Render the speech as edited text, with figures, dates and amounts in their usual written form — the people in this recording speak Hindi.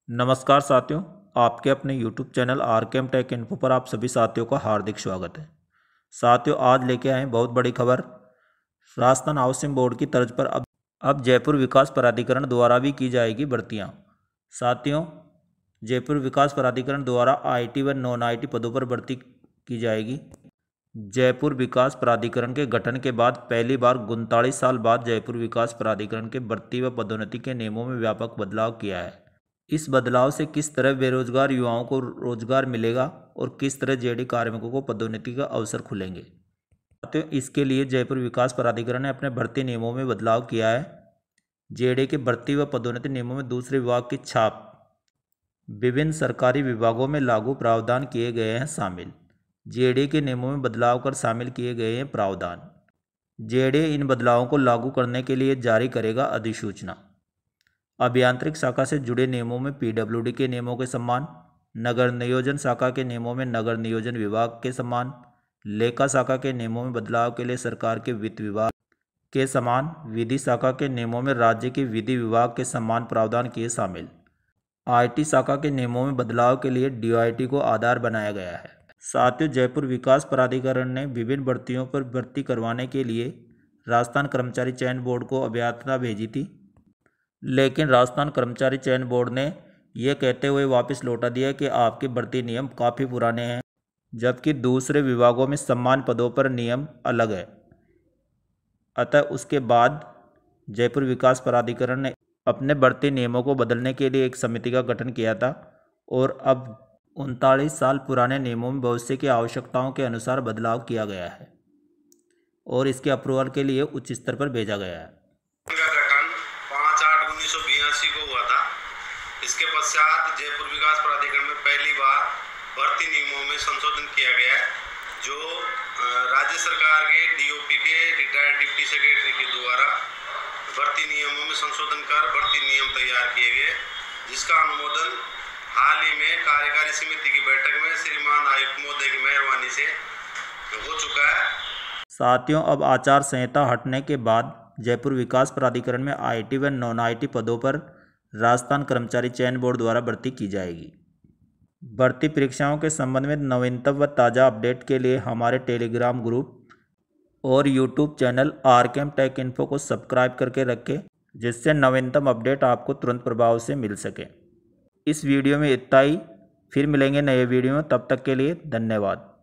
नमस्कार साथियों, आपके अपने YouTube channel RKM tech info पर आप सभी साथियों का हार्दिक स्वागत है। साथियों, आज लेके आए बहुत बड़ी खबर। राजस्थान हाउसिंग बोर्ड की तर्ज पर अब जयपुर विकास प्राधिकरण द्वारा भी की जाएगी भर्तियां। साथियों, जयपुर विकास प्राधिकरण द्वारा आईटी व नॉन आईटी पदों पर भर्ती की जाएगी। जयपुर विकास प्राधिकरण के गठन के बाद पहली बार 39 साल बाद जयपुर विकास प्राधिकरण के भर्ती व पदोन्नति के नियमों में व्यापक बदलाव किया है। इस बदलाव से किस तरह बेरोजगार युवाओं को रोजगार मिलेगा और किस तरह जेडी कार्मिकों को पदोन्नति का अवसर खुलेंगे। तो इसके लिए जयपुर विकास प्राधिकरण ने अपने भर्ती नियमों में बदलाव किया है। जेडी के भर्ती व पदोन्नति नियमों में दूसरे विभाग की छाप, विभिन्न सरकारी विभागों में लागू प्रावधान किए गए हैं शामिल। जेडी के नियमों में बदलाव कर शामिल किए गए हैं प्रावधान। जेडी इन बदलावों को लागू करने के लिए जारी करेगा अधिसूचना। अभियांत्रिक शाखा से जुड़े नियमों में पीडब्ल्यूडी के नियमों के समान, नगर नियोजन शाखा के नियमों में नगर नियोजन विभाग के समान, लेखा शाखा के नियमों में बदलाव के लिए सरकार के वित्त विभाग के समान, विधि शाखा के नियमों में राज्य के विधि विभाग के समान प्रावधान किए शामिल। आईटी शाखा के नियमों में बदलाव के लिए डीआईटी को आधार बनाया गया है। साथियों, जयपुर विकास प्राधिकरण ने विभिन्न भर्तियों पर भर्ती करवाने के लिए राजस्थान कर्मचारी चयन बोर्ड को अभ्यर्थना भेजी थी, लेकिन राजस्थान कर्मचारी चयन बोर्ड ने यह कहते हुए वापस लौटा दिया कि आपके भर्ती नियम काफ़ी पुराने हैं, जबकि दूसरे विभागों में समान पदों पर नियम अलग है। अतः उसके बाद जयपुर विकास प्राधिकरण ने अपने भर्ती नियमों को बदलने के लिए एक समिति का गठन किया था और अब 39 साल पुराने नियमों में भविष्य की आवश्यकताओं के अनुसार बदलाव किया गया है और इसके अप्रूवल के लिए उच्च स्तर पर भेजा गया है। 1982 को हुआ था। इसके पश्चात जयपुर विकास प्राधिकरण में पहली बार भर्ती नियमों में संशोधन किया गया है, जो राज्य सरकार के डीओपी के रिटायर्ड डिप्टी सेक्रेटरी के द्वारा भर्ती नियमों में संशोधन कर भर्ती नियम तैयार किए गए, जिसका अनुमोदन हाल ही में कार्यकारी समिति की बैठक में श्रीमान आयुक्त महोदय की मेहरबानी से हो चुका है। साथियों, अब आचार संहिता हटने के बाद जयपुर विकास प्राधिकरण में आईटी व नॉन आईटी पदों पर राजस्थान कर्मचारी चयन बोर्ड द्वारा भर्ती की जाएगी। भर्ती परीक्षाओं के संबंध में नवीनतम व ताज़ा अपडेट के लिए हमारे टेलीग्राम ग्रुप और YouTube channel RKM tech info को सब्सक्राइब करके रखें, जिससे नवीनतम अपडेट आपको तुरंत प्रभाव से मिल सके। इस वीडियो में इतना ही, फिर मिलेंगे नए वीडियो में। तब तक के लिए धन्यवाद।